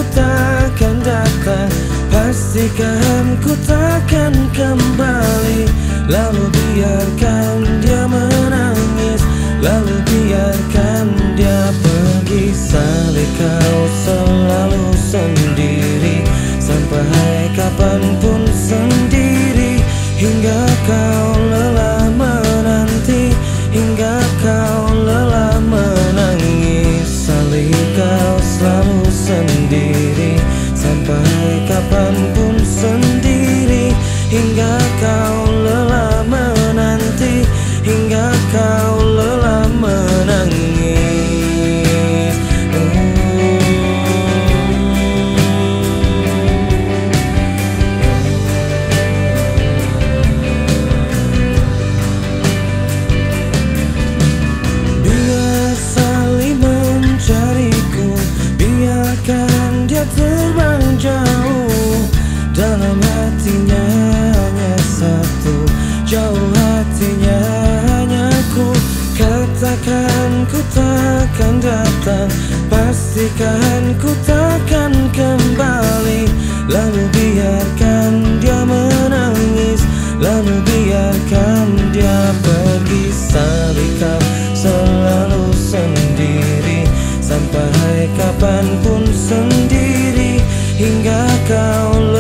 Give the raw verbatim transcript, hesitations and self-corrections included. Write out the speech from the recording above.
takkan datang, pastikan ku takkan kembali. Lalu biarkan dia menangis, lalu biarkan dia pergi. Salih kau selalu sendiri, sampai kapanpun sendiri. Hingga kau lelah menanti, hingga kau lelah menangis. Salih kau selalu sendiri, sampai kapanpun sendiri. Hingga kau lelah menanti, hingga kau lelah menangis. Biar saling mencariku, biarkan dia terbang jauh. Dalam hatinya hanya satu, jauh hatinya hanya ku. Katakan ku takkan datang, pastikan ku takkan kembali. Lalu biarkan dia menangis, lalu biarkan dia pergi. Salih kau selalu sendiri, sampai kapanpun sendiri. Hingga kau